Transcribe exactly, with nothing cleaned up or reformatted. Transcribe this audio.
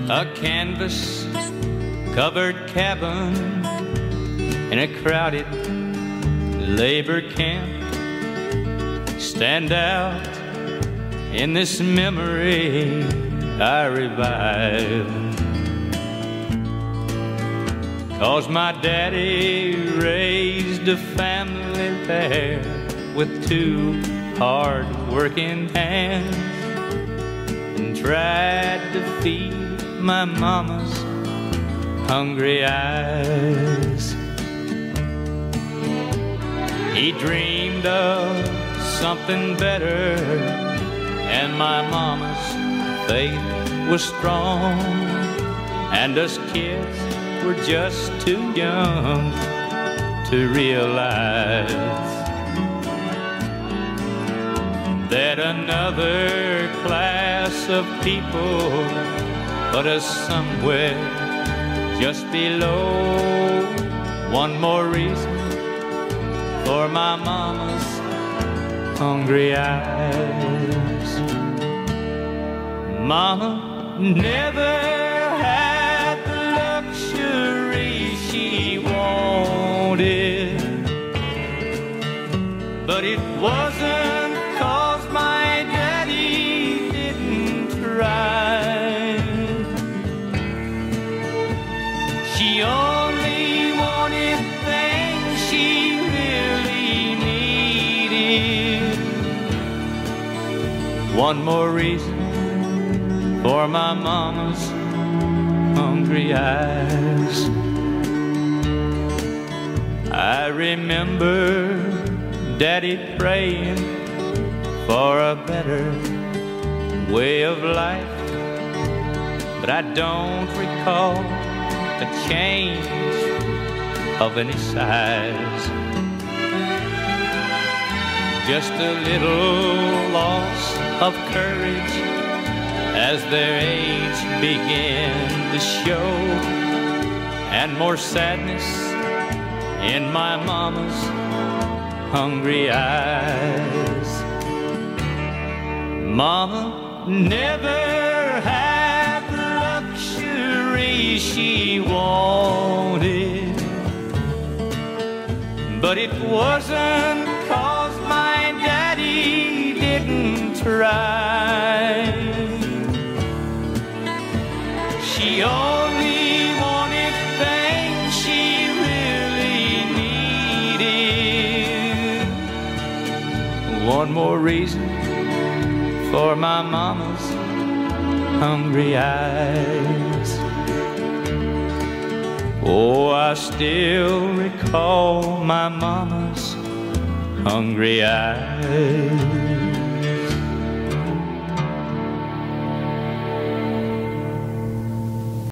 A canvas-covered cabin in a crowded labor camp stand out in this memory I revive. 'Cause my daddy raised a family there with two hard-working hands and tried to feed my mama's hungry eyes. He dreamed of something better, and my mama's faith was strong, and us kids were just too young to realize that another class of people put us somewhere just below. One more reason for my mama's hungry eyes. Mama never had the luxury she wanted, but it wasn't 'cause my daddy didn't try. She only wanted things she really needed. One more reason for my mama's hungry eyes. I remember Daddy praying for a better way of life, but I don't recall a change of any size. Just a little loss of courage as their age began to show, and more sadness in my mama's hungry eyes. Mama never had the luxury she wanted, but it wasn't 'cause my daddy didn't try. She only wanted things she really needed. One more reason for my mama's hungry eyes. Oh, I still recall my mama's hungry eyes.